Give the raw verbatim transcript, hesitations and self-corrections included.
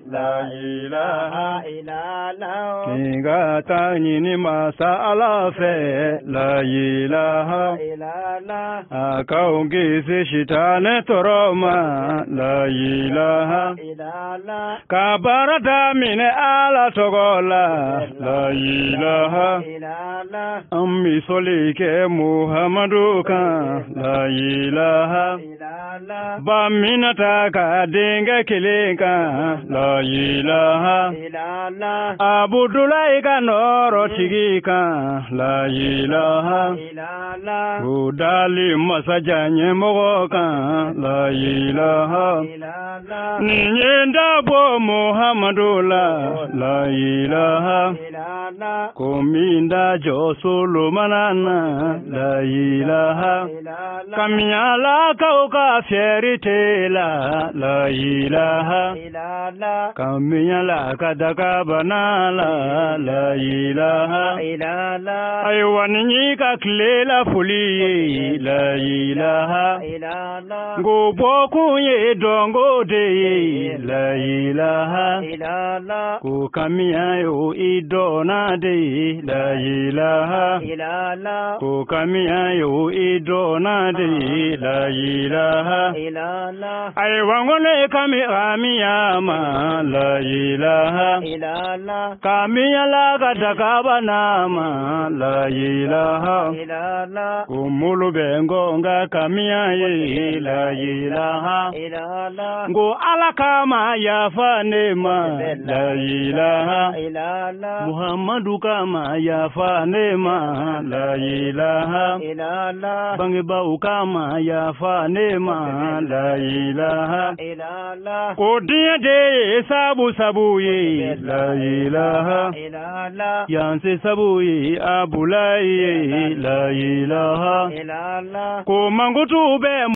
la ilaha illallah Kinga tanyini masa alafe la ilaha illallah Akaungi se shitane toroma la ilaha illallah Kabarada mine ala togola la ilaha illallah Ammi solike Muhammadu kan la ilaha illallah Baminata ka denga kilenka la ilaha illallah Abudulai ka noro tigika la ilaha illallah Budali masajanye mogoka la ilaha illallah Ninyenda bo Muhammadu la la ilaha illallah Kominda jo Solomanana la ilaha illallah Kamyala kauka fierite la la ilaha illallah Kamyala kadaka banala la ilaha illallah Aywanyi ka klela fuli la ilaha illallah Goboku ye dongo de la ilaha illallah Ku kamya yo idona de la ilaha illallah Ku kamya yo idona de la ilaha illallah Ay wangole kami amia ma la ilaha illallah Kamiya la kataka nama la ilaha illallah Kumulu bengo nga kamiya ye la ilaha illallah Ngo alakama ya fanema la ilaha illallah Muhammadu kama ya fanema la ilaha illallah Bangi bau kama ya fanema la ilaha illallah Kodiya de sabu sabu ye la ilaha illallah Yanse sabu ye abulai ye la ilaha illallah Ko mangutu be